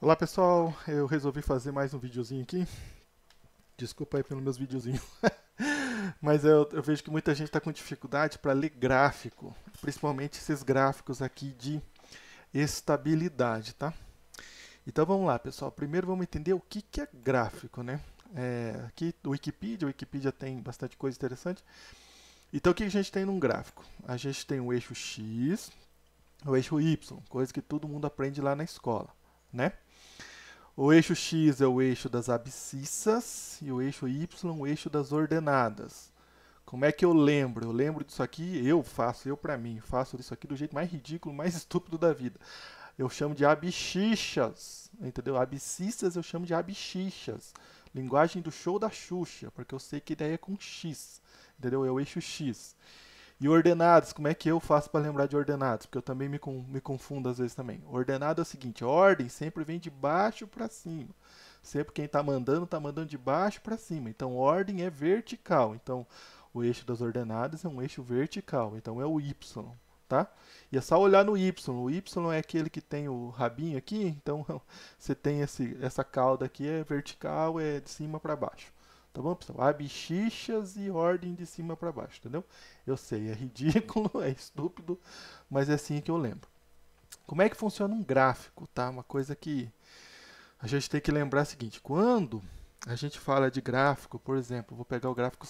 Olá pessoal, eu resolvi fazer mais um videozinho aqui. Desculpa aí pelos meus videozinhos, mas eu vejo que muita gente está com dificuldade para ler gráfico, principalmente esses gráficos aqui de estabilidade, tá? Então vamos lá, pessoal. Primeiro vamos entender o que é gráfico, né? Aqui do Wikipedia, o Wikipedia tem bastante coisa interessante. Então o que a gente tem num gráfico? A gente tem o eixo X, o eixo Y, coisa que todo mundo aprende lá na escola, né? O eixo X é o eixo das abscissas e o eixo Y o eixo das ordenadas. Como é que eu lembro? Eu lembro disso aqui, eu pra mim, faço isso aqui do jeito mais ridículo, mais estúpido da vida. Eu chamo de abscissas, entendeu? Abscissas eu chamo de abscissas. Linguagem do show da Xuxa, porque eu sei que ideia é com X, entendeu? É o eixo X. E ordenados, como é que eu faço para lembrar de ordenados? Porque eu também me confundo às vezes também. Ordenado é o seguinte, ordem sempre vem de baixo para cima. Sempre quem está mandando de baixo para cima. Então, ordem é vertical. Então, o eixo das ordenadas é um eixo vertical. Então, é o Y, tá? E é só olhar no Y. O Y é aquele que tem o rabinho aqui. Então, você tem essa cauda aqui, é vertical, é de cima para baixo. Tá bom, pessoal? Abscissas e ordem de cima para baixo, entendeu? Eu sei, é ridículo, é estúpido, mas é assim que eu lembro. Como é que funciona um gráfico, tá? Uma coisa que a gente tem que lembrar é a seguinte: quando a gente fala de gráfico, por exemplo, vou pegar o gráfico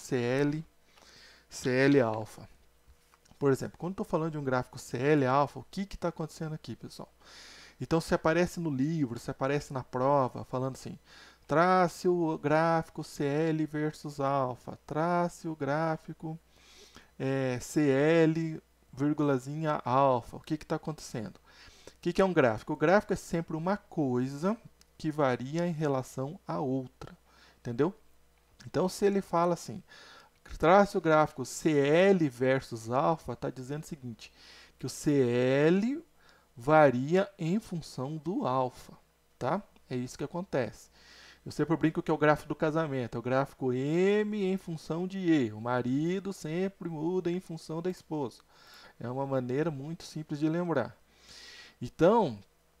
CL alfa. Por exemplo, quando estou falando de um gráfico CL alfa, o que está acontecendo aqui, pessoal? Então, se aparece no livro, se aparece na prova, falando assim, trace o gráfico CL versus alfa, trace o gráfico CL, vírgulazinha alfa. O que está acontecendo? O que é um gráfico? O gráfico é sempre uma coisa que varia em relação a outra. Entendeu? Então, se ele fala assim, trace o gráfico CL versus alfa, está dizendo o seguinte, que o CL varia em função do alfa, tá? É isso que acontece. Eu sempre brinco que é o gráfico do casamento, é o gráfico M em função de E. O marido sempre muda em função da esposa. É uma maneira muito simples de lembrar. Então,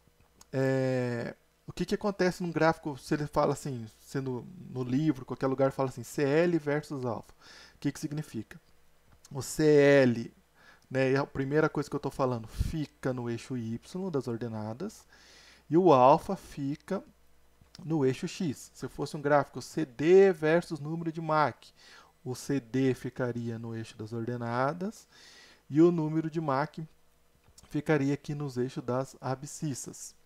o que acontece num gráfico, se ele fala assim, sendo no livro, qualquer lugar fala assim, CL versus alfa. O que significa? O CL, né, a primeira coisa que eu estou falando, fica no eixo Y das ordenadas, e o alfa fica no eixo X. Se fosse um gráfico CD versus número de Mach, o CD ficaria no eixo das ordenadas e o número de Mach ficaria aqui nos eixos das abscissas.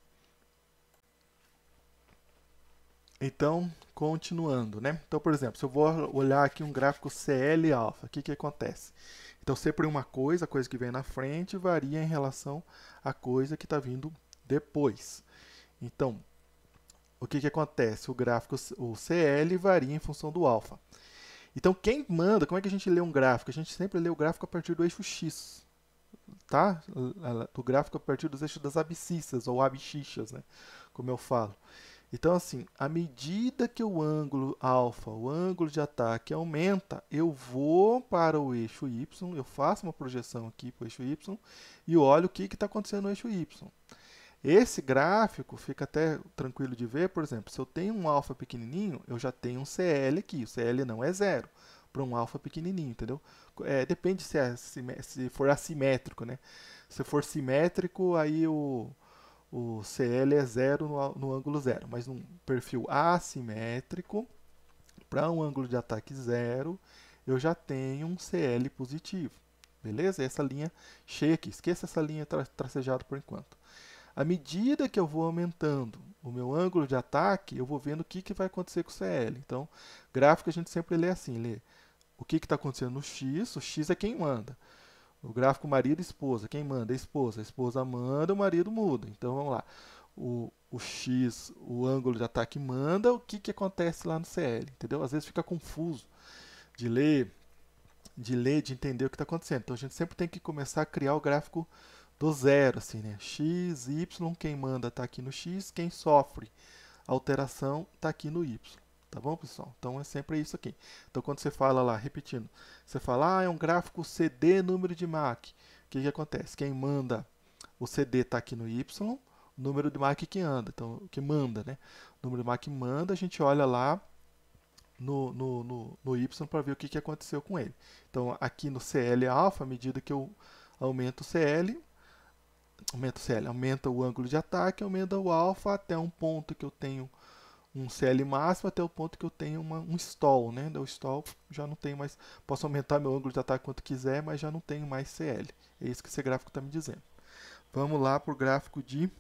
Então, continuando, né? Então, por exemplo, se eu vou olhar aqui um gráfico CL alfa, o que acontece? Então, sempre uma coisa, a coisa que vem na frente, varia em relação à coisa que está vindo depois. Então, o que acontece? O gráfico, o CL varia em função do alfa. Então, quem manda, como é que a gente lê um gráfico? A gente sempre lê o gráfico a partir do eixo X, tá? Do gráfico a partir dos eixos das abscissas, ou abscissas, né? Como eu falo. Então, assim, à medida que o ângulo alfa, o ângulo de ataque aumenta, eu vou para o eixo Y, eu faço uma projeção aqui para o eixo Y e olho o que está acontecendo no eixo Y. Esse gráfico fica até tranquilo de ver, por exemplo, se eu tenho um alfa pequenininho, eu já tenho um CL aqui. O CL não é zero para um alfa pequenininho, entendeu? Depende se for assimétrico, né? Se for simétrico, aí o CL é zero no ângulo zero, mas num perfil assimétrico, para um ângulo de ataque zero, eu já tenho um CL positivo. Beleza? Essa linha cheia aqui. Esqueça essa linha tracejada por enquanto. À medida que eu vou aumentando o meu ângulo de ataque, eu vou vendo o que vai acontecer com o CL. Então, gráfico a gente sempre lê assim, lê o que está acontecendo no X, o X é quem manda. O gráfico marido e esposa, quem manda? A esposa manda, o marido muda. Então, vamos lá. O X, o ângulo de ataque manda, o que acontece lá no CL, entendeu? Às vezes fica confuso de ler, de entender o que está acontecendo. Então, a gente sempre tem que começar a criar o gráfico do zero, assim, né? X, Y, quem manda está aqui no X, quem sofre alteração está aqui no Y. Tá bom, pessoal? Então é sempre isso aqui. Então quando você fala lá, repetindo, você fala, é um gráfico CD número de Mach. O que acontece? Quem manda o CD está aqui no Y, número de Mach que anda, então, que manda, né? O número de Mach que manda, a gente olha lá no Y para ver o que aconteceu com ele. Então, aqui no CL alfa, à medida que eu aumento o CL, aumenta o ângulo de ataque, aumenta o alfa até um ponto que eu tenho um CL máximo, até o ponto que eu tenho um stall, né? O stall já não tem mais, posso aumentar meu ângulo de ataque quanto quiser, mas já não tenho mais CL. É isso que esse gráfico está me dizendo. Vamos lá para o gráfico de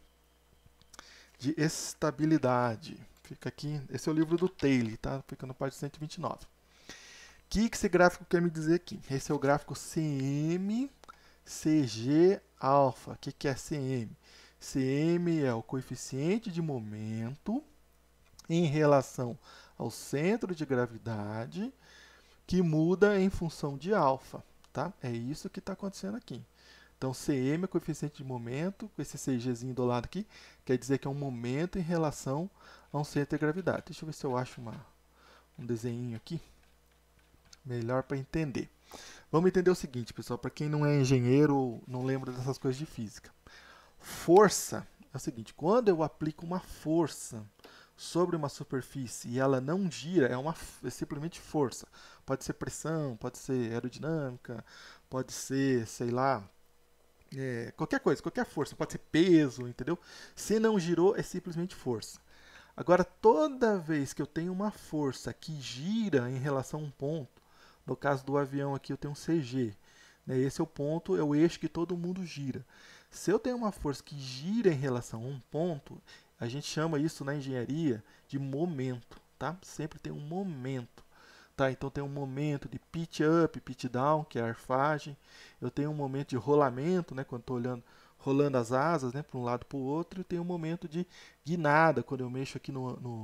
estabilidade. Fica aqui, esse é o livro do Taylor, tá? Fica na página 129. O que esse gráfico quer me dizer aqui? Esse é o gráfico CM, CG, alfa. O que é CM? CM é o coeficiente de momento em relação ao centro de gravidade que muda em função de alfa, tá? É isso que está acontecendo aqui. Então, CM é coeficiente de momento, com esse CGzinho do lado aqui, quer dizer que é um momento em relação a um centro de gravidade. Deixa eu ver se eu acho um desenho aqui, melhor para entender. Vamos entender o seguinte, pessoal, para quem não é engenheiro ou não lembra dessas coisas de física. Força é o seguinte, quando eu aplico uma força sobre uma superfície e ela não gira, é simplesmente força. Pode ser pressão, pode ser aerodinâmica, pode ser, sei lá, qualquer coisa, qualquer força, pode ser peso, entendeu? Se não girou, é simplesmente força. Agora, toda vez que eu tenho uma força que gira em relação a um ponto, no caso do avião aqui eu tenho um CG, né? Esse é o ponto, é o eixo que todo mundo gira. Se eu tenho uma força que gira em relação a um ponto, a gente chama isso na engenharia de momento, tá? Sempre tem um momento. Tá, então tem um momento de pitch up, pitch down, que é a arfagem. Eu tenho um momento de rolamento, né, quando estou rolando as asas, né, para um lado para o outro. E tem um momento de guinada, quando eu mexo aqui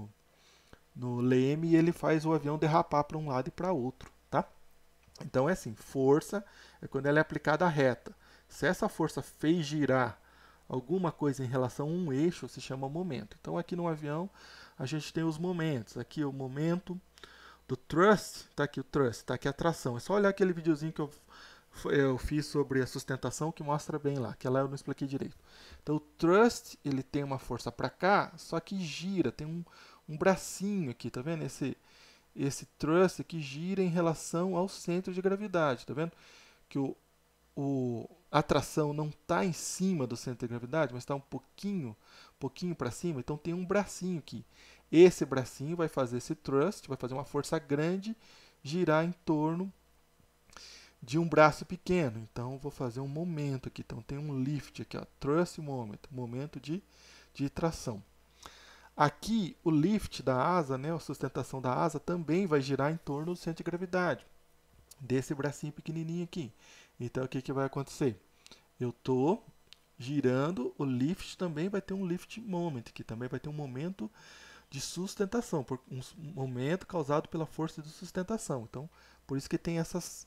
no leme e ele faz o avião derrapar para um lado e para outro. Tá? Então é assim, força é quando ela é aplicada reta. Se essa força fez girar alguma coisa em relação a um eixo, se chama momento. Então aqui no avião a gente tem os momentos. Aqui o momento do thrust, tá aqui o thrust, tá aqui a tração. É só olhar aquele videozinho que eu fiz sobre a sustentação que mostra bem lá, que lá eu não expliquei direito. Então o thrust, ele tem uma força para cá, só que gira, tem um bracinho aqui, tá vendo? Esse thrust que gira em relação ao centro de gravidade, tá vendo? Que a tração não está em cima do centro de gravidade, mas está um pouquinho para cima, então tem um bracinho aqui. Esse bracinho vai fazer esse thrust, vai fazer uma força grande girar em torno de um braço pequeno. Então, vou fazer um momento aqui. Então, tem um lift aqui, ó, thrust moment, momento de tração. Aqui, o lift da asa, né, a sustentação da asa, também vai girar em torno do centro de gravidade, desse bracinho pequenininho aqui. Então, o que vai acontecer? Eu estou girando, o lift também vai ter um lift moment, que também vai ter um momento de sustentação, um momento causado pela força de sustentação. Então, por isso que tem essas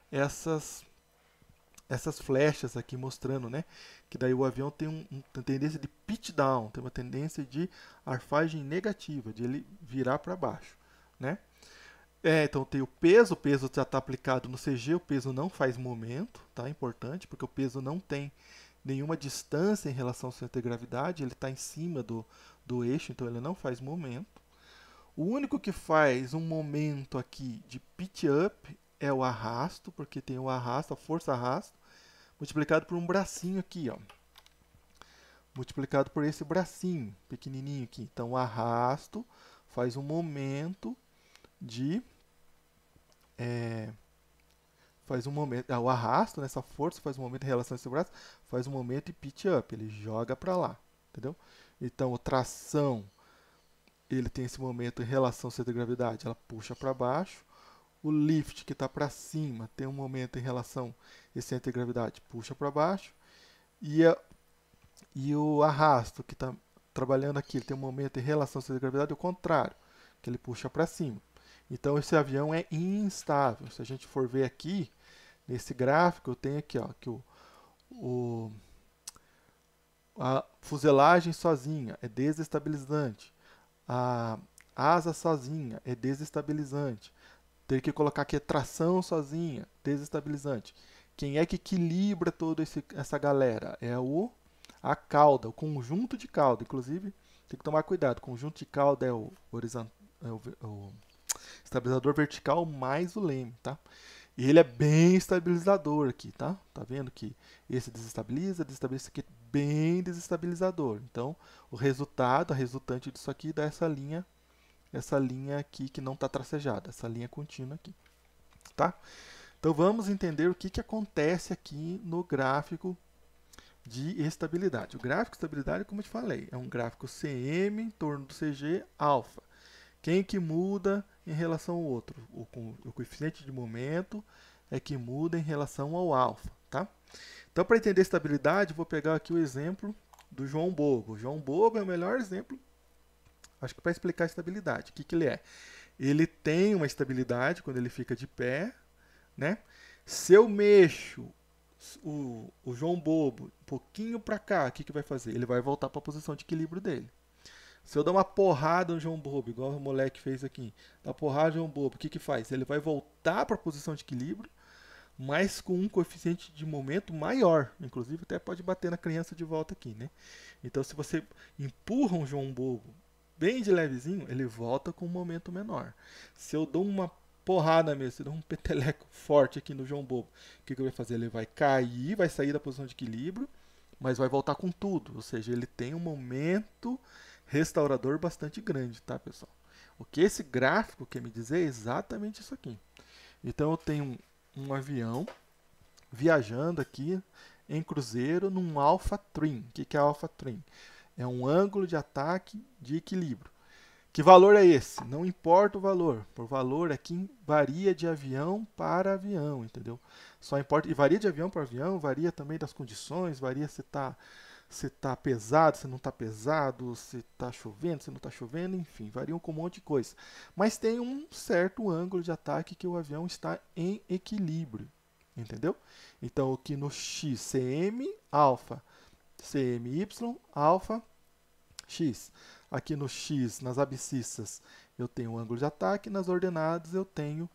flechas aqui mostrando, né, que daí o avião tem uma tendência de pitch down, tem uma tendência de arfagem negativa, de ele virar para baixo, né? Então tem o peso já está aplicado no CG, o peso não faz momento, tá? Importante, porque o peso não tem nenhuma distância em relação ao centro de gravidade, ele está em cima do eixo, então ele não faz momento. O único que faz um momento aqui de pitch up é o arrasto, porque tem o arrasto, a força arrasto, multiplicado por um bracinho aqui, ó. Multiplicado por esse bracinho pequenininho aqui. Então o arrasto faz um momento de o arrasto nessa força faz um momento em relação a esse braço, faz um momento de pitch up, ele joga para lá, entendeu? Então, a tração, ele tem esse momento em relação ao centro de gravidade, ela puxa para baixo. O lift, que está para cima, tem um momento em relação a esse centro de gravidade, puxa para baixo. E o arrasto, que está trabalhando aqui, ele tem um momento em relação ao centro de gravidade, o contrário, que ele puxa para cima. Então, esse avião é instável. Se a gente for ver aqui, nesse gráfico, eu tenho aqui, ó, que a fuselagem sozinha é desestabilizante. A asa sozinha é desestabilizante. Ter que colocar aqui a tração sozinha, desestabilizante. Quem é que equilibra toda essa galera? É a cauda, o conjunto de cauda. Inclusive, tem que tomar cuidado, o conjunto de cauda é o horizontal, o estabilizador vertical mais o leme, tá? E ele é bem estabilizador aqui, tá? Tá vendo que esse desestabiliza, desestabiliza, isso aqui é bem desestabilizador. Então, o resultado, a resultante disso aqui dá essa linha aqui que não está tracejada, essa linha contínua aqui, tá? Então, vamos entender o que acontece aqui no gráfico de estabilidade. O gráfico de estabilidade, como eu te falei, é um gráfico CM em torno do CG alfa. Quem que muda em relação ao outro? O coeficiente de momento é que muda em relação ao alfa, tá? Então, para entender estabilidade, vou pegar aqui o exemplo do João Bobo. O João Bobo é o melhor exemplo, acho que para explicar a estabilidade. O que ele é? Ele tem uma estabilidade quando ele fica de pé, né? Se eu mexo o João Bobo um pouquinho para cá, o que vai fazer? Ele vai voltar para a posição de equilíbrio dele. Se eu dar uma porrada no João Bobo, igual o moleque fez aqui, dá porrada no João Bobo, o que faz? Ele vai voltar para a posição de equilíbrio, mas com um coeficiente de momento maior. Inclusive, até pode bater na criança de volta aqui, né? Então, se você empurra um João Bobo bem de levezinho, ele volta com um momento menor. Se eu dou uma porrada mesmo, se eu dou um peteleco forte aqui no João Bobo, o que ele vai fazer? Ele vai cair, vai sair da posição de equilíbrio, mas vai voltar com tudo. Ou seja, ele tem um momento restaurador bastante grande, tá, pessoal? O que esse gráfico quer me dizer é exatamente isso aqui. Então, eu tenho um avião viajando aqui em cruzeiro num alpha trim. O que é alpha trim? É um ângulo de ataque de equilíbrio. Que valor é esse? Não importa o valor. O valor aqui varia de avião para avião, entendeu? Só importa. E varia de avião para avião, varia também das condições, varia se está pesado, se não está pesado, se está chovendo, se não está chovendo, enfim, variam com um monte de coisa. Mas tem um certo ângulo de ataque que o avião está em equilíbrio, entendeu? Então, aqui no X, CM, alfa, CMY, alfa, X. Aqui no X, nas abscissas, eu tenho o ângulo de ataque, nas ordenadas eu tenho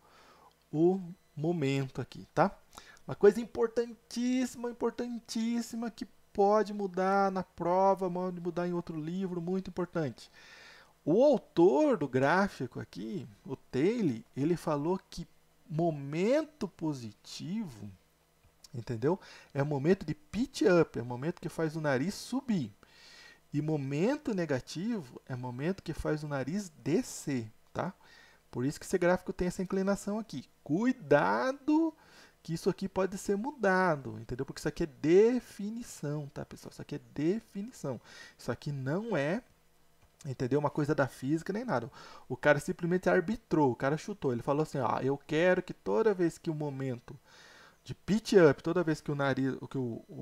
o momento aqui, tá? Uma coisa importantíssima, importantíssima, que pode mudar na prova, pode mudar em outro livro, muito importante. O autor do gráfico aqui, o Taylor, ele falou que momento positivo, entendeu? É o momento de pitch up, é o momento que faz o nariz subir. E momento negativo é o momento que faz o nariz descer, tá? Por isso que esse gráfico tem essa inclinação aqui. Cuidado que isso aqui pode ser mudado, entendeu? Porque isso aqui é definição, tá, pessoal? Isso aqui é definição. Isso aqui não é, entendeu? Uma coisa da física nem nada. O cara simplesmente arbitrou, o cara chutou. Ele falou assim, ó, eu quero que toda vez que o momento de pitch up, toda vez que o nariz, que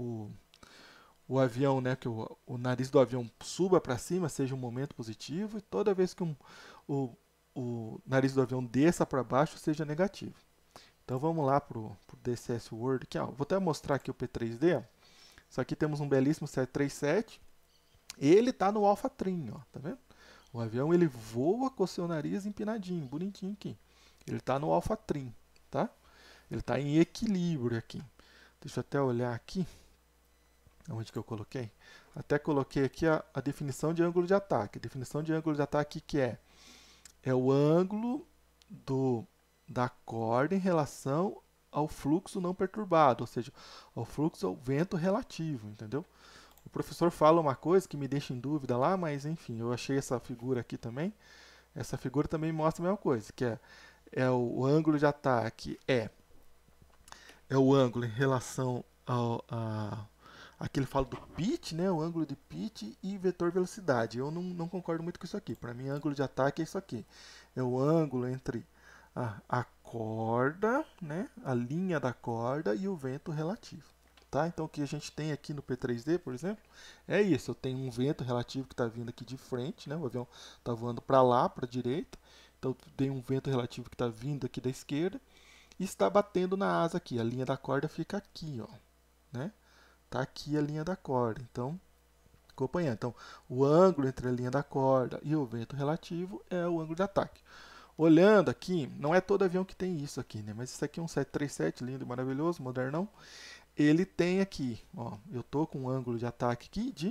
o avião, né, que o nariz do avião suba para cima, seja um momento positivo, e toda vez que o nariz do avião desça para baixo, seja negativo. Então vamos lá para o DCS Word. Aqui, ó. Vou até mostrar aqui o P3D. Isso aqui temos um belíssimo 737. Ele está no Alpha Trim, ó, tá vendo? O avião ele voa com o seu nariz empinadinho, bonitinho aqui. Ele está no Alpha Trim, tá? Ele está em equilíbrio aqui. Deixa eu até olhar aqui. Onde que eu coloquei? Até coloquei aqui a definição de ângulo de ataque. A definição de ângulo de ataque que é? É o ângulo da corda em relação ao fluxo não perturbado, ou seja, ao fluxo ao vento relativo, entendeu? O professor fala uma coisa que me deixa em dúvida lá, mas enfim, eu achei essa figura aqui também. Essa figura também mostra a mesma coisa, que é o ângulo de ataque é o ângulo em relação aqui ele fala do pitch, né? O ângulo de pitch e vetor velocidade. Eu não concordo muito com isso aqui. Para mim, ângulo de ataque é isso aqui. É o ângulo entre a corda, né? A linha da corda e o vento relativo. Tá? Então, o que a gente tem aqui no P3D, por exemplo, é isso. Eu tenho um vento relativo que está vindo aqui de frente, né? O avião está voando para lá, para a direita. Então, tem um vento relativo que está vindo aqui da esquerda e está batendo na asa aqui. A linha da corda fica aqui, ó, né? Tá aqui a linha da corda. Então, acompanhando. Então, o ângulo entre a linha da corda e o vento relativo é o ângulo de ataque. Olhando aqui, não é todo avião que tem isso aqui, né? Mas isso aqui é um 737 lindo e maravilhoso, modernão. ele tem aqui, ó, eu tô com um ângulo de ataque aqui de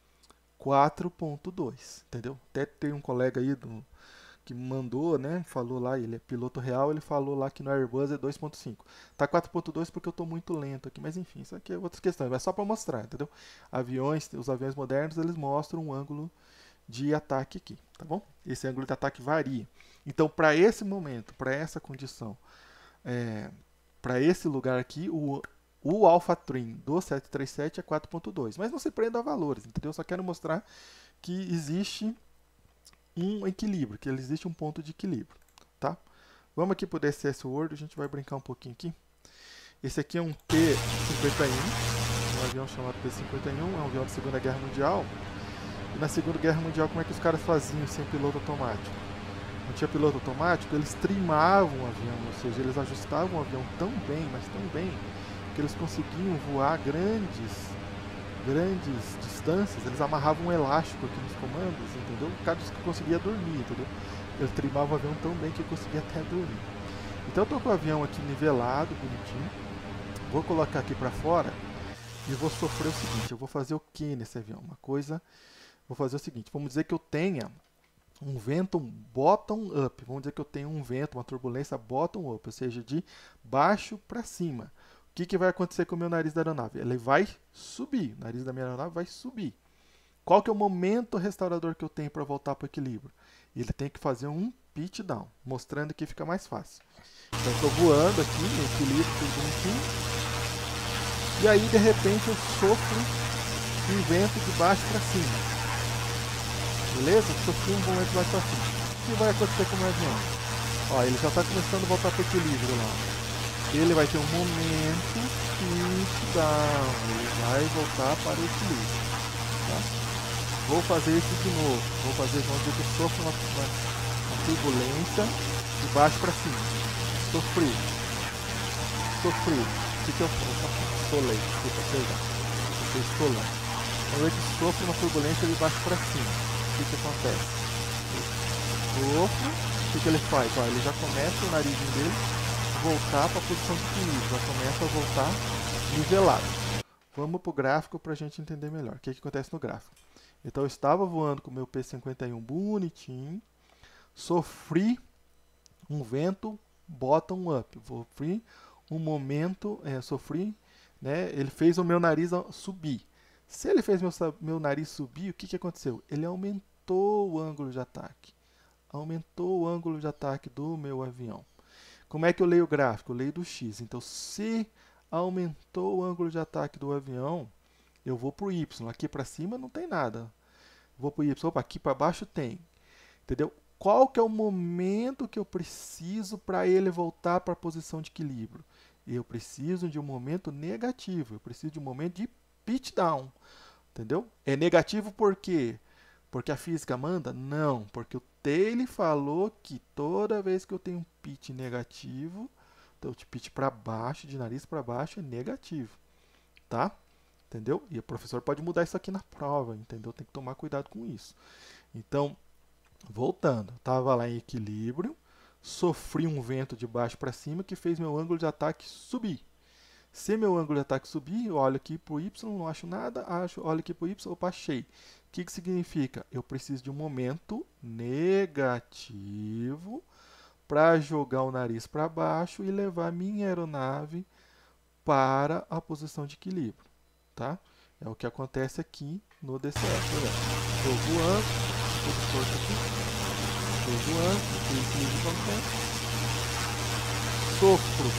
4.2, entendeu? Até tem um colega aí que mandou, né, falou lá, ele é piloto real, ele falou lá que no Airbus é 2.5. Tá 4.2 porque eu tô muito lento aqui, mas enfim, isso aqui é outra questão, é só para mostrar, entendeu? Os aviões modernos, eles mostram um ângulo de ataque aqui, tá bom? Esse ângulo de ataque varia. Então, para esse momento, para essa condição, para esse lugar aqui, o Alpha Trim do 737 é 4.2. Mas não se prenda a valores, entendeu? Só quero mostrar que existe um equilíbrio, que existe um ponto de equilíbrio, tá? Vamos aqui para o DCS World, a gente vai brincar um pouquinho aqui. Esse aqui é um P-51, um avião chamado P-51, é um avião da Segunda Guerra Mundial. E na Segunda Guerra Mundial, como é que os caras faziam sem piloto automático? Não tinha piloto automático, eles trimavam o avião, ou seja, eles ajustavam o avião tão bem, mas tão bem, que eles conseguiam voar grandes distâncias, eles amarravam um elástico aqui nos comandos, entendeu? O cara conseguia dormir, entendeu? Ele trimava o avião tão bem que conseguia até dormir. Então eu tô com o avião aqui nivelado, bonitinho. Vou colocar aqui para fora e vou sofrer o seguinte, eu vou fazer o que nesse avião? Vou fazer o seguinte, vamos dizer que eu tenha um vento bottom-up, vamos dizer que eu tenho um vento, uma turbulência bottom-up, ou seja, de baixo para cima. O que vai acontecer com o meu nariz da aeronave? Ele vai subir, o nariz da minha aeronave vai subir. Qual que é o momento restaurador que eu tenho para voltar para o equilíbrio? Ele tem que fazer um pitch down, mostrando que fica mais fácil. Então, estou voando aqui, no equilíbrio, tudo bonitinho. E aí, de repente, eu sofro um vento de baixo para cima. Beleza? Sofri um vento de baixo para cima. O que vai acontecer com o meu avião? Ó, ele já está começando a voltar para o equilíbrio lá. Ele vai ter um momento pitch down. Ele vai voltar para o equilíbrio. Tá? Vou fazer isso de novo. Vamos dizer que eu sofro uma turbulência de baixo para cima. Sofri. O que eu faço? Solei. Desculpa, perdão. Eu estou lá. Vamos ver que sofre uma turbulência de baixo para cima. O que acontece? Sofro. O que ele faz? Ó, ele já começa o narizinho dele voltar para a posição de equilíbrio. Já começa a voltar nivelado. Vamos para o gráfico para a gente entender melhor. O que acontece no gráfico? Então eu estava voando com o meu P-51 bonitinho. Sofri um vento bottom-up. Sofri um momento, né? Ele fez o meu nariz subir. Se ele fez meu nariz subir, o que aconteceu? Ele aumentou o ângulo de ataque. Aumentou o ângulo de ataque do meu avião. Como é que eu leio o gráfico? Eu leio do X. Então, se aumentou o ângulo de ataque do avião, eu vou para o Y. Aqui para cima não tem nada. Vou para o Y. Opa, aqui para baixo tem. Entendeu? Qual que é o momento que eu preciso para ele voltar para a posição de equilíbrio? Eu preciso de um momento negativo. Eu preciso de um momento de pitch down. Entendeu? É negativo por quê? Porque a física manda? Não, porque o Taylor falou que toda vez que eu tenho um pitch negativo, então o pitch para baixo, de nariz para baixo, é negativo. Tá? Entendeu? E o professor pode mudar isso aqui na prova, entendeu? Tem que tomar cuidado com isso. Então, voltando, estava lá em equilíbrio, sofri um vento de baixo para cima que fez meu ângulo de ataque subir. Se meu ângulo de ataque subir, eu olho aqui para o Y, não acho nada, olho aqui para o Y, opa, achei. O que significa? Eu preciso de um momento negativo para jogar o nariz para baixo e levar minha aeronave para a posição de equilíbrio. Tá? É o que acontece aqui no DCS. Estou voando, tudo torto aqui. Estou voando, o equilíbrio acontece. Sofro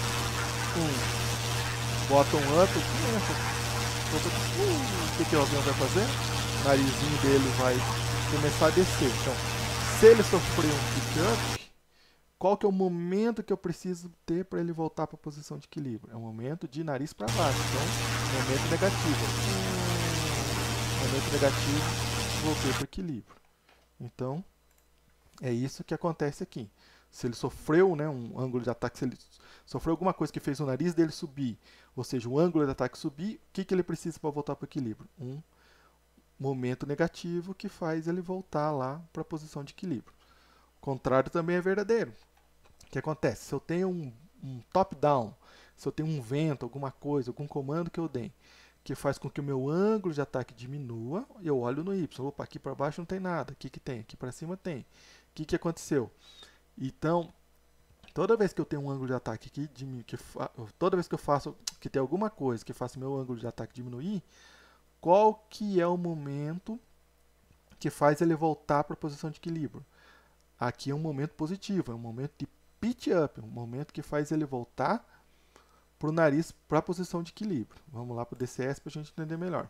bottom-up. O que o avião vai fazer? O narizinho dele vai começar a descer. Então, se ele sofrer um pitch-up, qual que é o momento que eu preciso ter para ele voltar para a posição de equilíbrio? É um momento de nariz para baixo. Então, momento negativo. Momento negativo, voltei para o equilíbrio. Então, é isso que acontece aqui. Se ele sofreu, né, um ângulo de ataque, se ele sofreu alguma coisa que fez o nariz dele subir, ou seja, o ângulo de ataque subir, o que ele precisa para voltar para o equilíbrio? Um momento negativo que faz ele voltar lá para a posição de equilíbrio. O contrário também é verdadeiro. O que acontece? Se eu tenho um top-down, se eu tenho um vento, alguma coisa, algum comando que eu dei, que faz com que o meu ângulo de ataque diminua, eu olho no Y. Opa, aqui para baixo não tem nada. O que tem? Aqui para cima tem. O que aconteceu? Então, toda vez que eu tenho um ângulo de ataque toda vez que eu faço, que tem alguma coisa que faça o meu ângulo de ataque diminuir, qual que é o momento que faz ele voltar para a posição de equilíbrio? Aqui é um momento positivo, é um momento de pitch up, um momento que faz ele voltar para o nariz para a posição de equilíbrio. Vamos lá para o DCS para a gente entender melhor.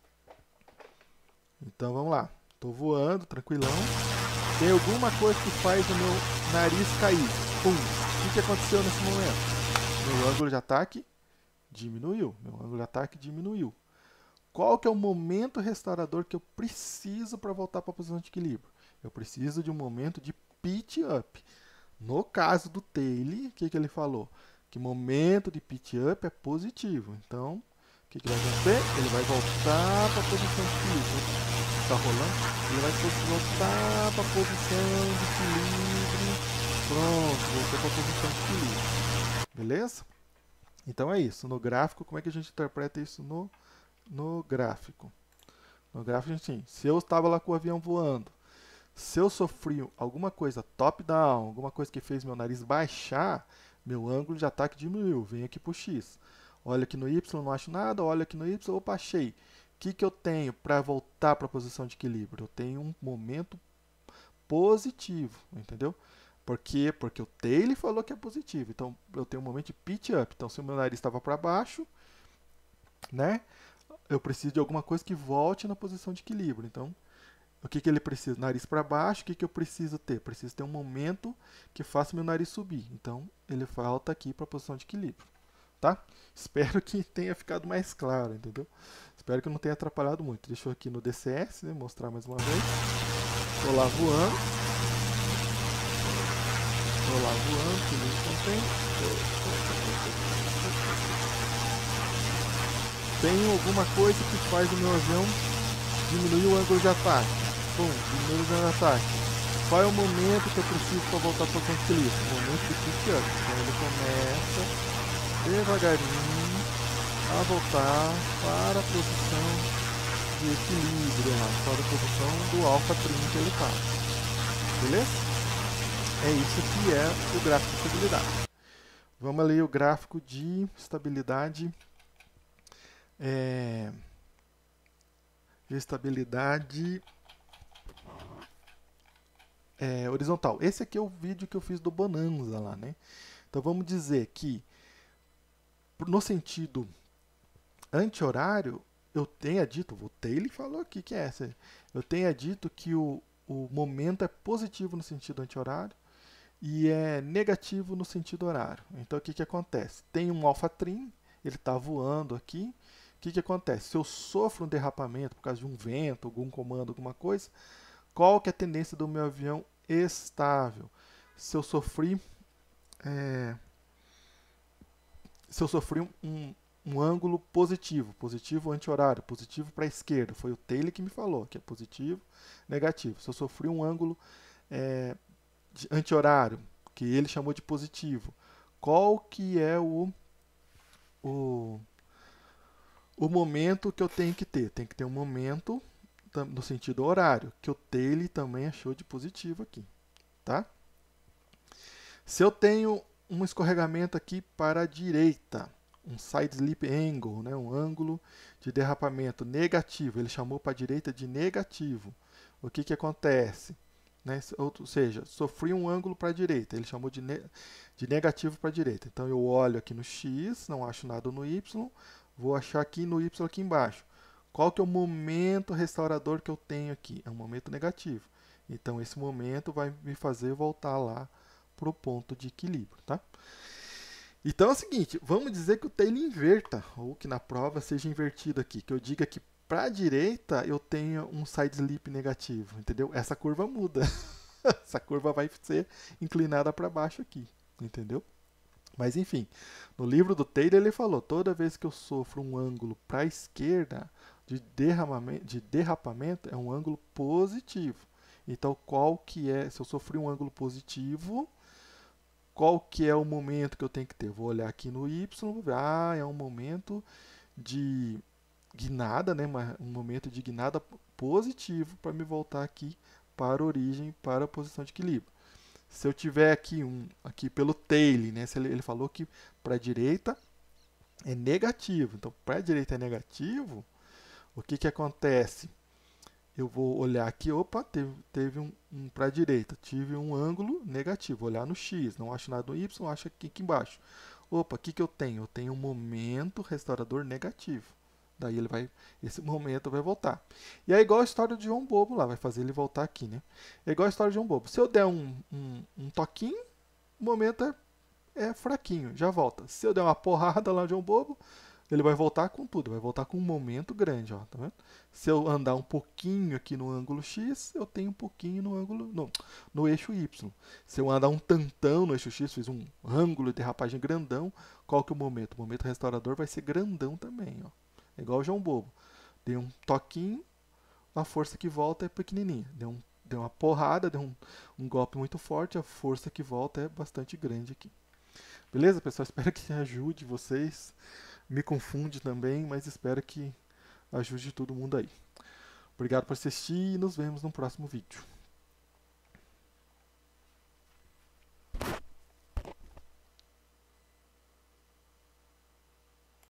Então vamos lá. Estou voando, tranquilão. Tem alguma coisa que faz o meu nariz cair. Pum! O que aconteceu nesse momento? Meu ângulo de ataque diminuiu. Meu ângulo de ataque diminuiu. Qual que é o momento restaurador que eu preciso para voltar para a posição de equilíbrio? Eu preciso de um momento de pitch up. No caso do Taylor, o que ele falou? Que momento de pitch up é positivo. Então, o que vai acontecer? Ele vai voltar para a posição de equilíbrio. Está rolando? Ele vai voltar para a posição de equilíbrio. Pronto, voltou para a posição de equilíbrio. Beleza? Então é isso. No gráfico, como é que a gente interpreta isso no gráfico? No gráfico, a gente, se eu estava lá com o avião voando, se eu sofri alguma coisa top-down, alguma coisa que fez meu nariz baixar, meu ângulo de ataque diminuiu. Venho aqui para o X. Olha aqui no Y, não acho nada. Olha aqui no Y, opa, achei. O que eu tenho para voltar para a posição de equilíbrio? Eu tenho um momento positivo, entendeu? Por quê? Porque o Taylor falou que é positivo. Então, eu tenho um momento de pitch up. Então, se o meu nariz estava para baixo, né? Eu preciso de alguma coisa que volte na posição de equilíbrio. Então, o que ele precisa? Nariz para baixo. O que eu preciso ter? Preciso ter um momento que faça meu nariz subir. Então, ele volta aqui para a posição de equilíbrio. Tá? Espero que tenha ficado mais claro, entendeu? Espero que não tenha atrapalhado muito. Deixa eu aqui no DCS, né, mostrar mais uma vez. Estou lá voando. Estou lá voando, que não tem. Tem alguma coisa que faz o meu avião diminuir o ângulo de ataque. Bom, diminui o ângulo de ataque. Qual é o momento que eu preciso para voltar para o posição de equilíbrio? O momento de pitch up. Então ele começa devagarinho a voltar para a posição de equilíbrio, para a posição do alfa trim que ele está. Beleza? É isso que é o gráfico de estabilidade. Vamos ali o gráfico de estabilidade. Horizontal. Esse aqui é o vídeo que eu fiz do Bonanza lá, né? Então vamos dizer que no sentido anti-horário, eu tenha dito, o Taylor falou aqui que é essa, eu tenha dito que o momento é positivo no sentido anti-horário e é negativo no sentido horário. Então o que acontece? Tem um alpha trim, ele está voando aqui. O que acontece? Se eu sofro um derrapamento por causa de um vento, algum comando, alguma coisa, qual que é a tendência do meu avião estável? Se eu sofri um ângulo positivo, positivo anti-horário, positivo para a esquerda, foi o Taylor que me falou, que é positivo, negativo. Se eu sofri um ângulo anti-horário, que ele chamou de positivo, qual que é o momento que eu tenho que ter? Tem que ter um momento no sentido horário, que o Taylor também achou de positivo aqui, tá? Se eu tenho um escorregamento aqui para a direita, um side slip angle, né, um ângulo de derrapamento negativo, ele chamou para a direita de negativo. O que acontece? Né? Ou seja, sofri um ângulo para a direita, ele chamou de negativo para a direita. Então eu olho aqui no X, não acho nada no Y, vou achar aqui no Y aqui embaixo. Qual que é o momento restaurador que eu tenho aqui? É um momento negativo. Então esse momento vai me fazer voltar lá para o ponto de equilíbrio, tá? Então é o seguinte, vamos dizer que o Taylor inverta, ou que na prova seja invertido aqui, que eu diga que para a direita eu tenho um side slip negativo, entendeu? Essa curva muda. Essa curva vai ser inclinada para baixo aqui, entendeu? Mas enfim, no livro do Taylor ele falou, toda vez que eu sofro um ângulo para a esquerda de derrapamento é um ângulo positivo. Então qual que é, se eu sofri um ângulo positivo, qual que é o momento que eu tenho que ter? Vou olhar aqui no Y, vou ver, é um momento de guinada, né? Um momento de guinada positivo para me voltar aqui para a origem, para a posição de equilíbrio. Se eu tiver aqui pelo tail, né? Se ele falou que para a direita é negativo, então para a direita é negativo, o que que acontece? Eu vou olhar aqui, opa, teve um para a direita, tive um ângulo negativo, vou olhar no X, não acho nada no Y, acho aqui embaixo. Opa, o que que eu tenho? Eu tenho um momento restaurador negativo. Daí esse momento vai voltar. E é igual a história de João Bobo lá, vai fazer ele voltar aqui, né? É igual a história de João Bobo. Se eu der um toquinho, o momento é fraquinho, já volta. Se eu der uma porrada lá no João Bobo, ele vai voltar com tudo, vai voltar com um momento grande, ó, tá vendo? Se eu andar um pouquinho aqui no ângulo X, eu tenho um pouquinho no eixo Y. Se eu andar um tantão no eixo X, fiz um ângulo de derrapagem grandão, qual que é o momento? O momento restaurador vai ser grandão também, ó. É igual o João Bobo. Dei um toquinho, a força que volta é pequenininha. Deu uma porrada, deu um golpe muito forte, a força que volta é bastante grande aqui. Beleza, pessoal? Espero que ajude vocês. Me confunde também, mas espero que ajude todo mundo aí. Obrigado por assistir e nos vemos no próximo vídeo.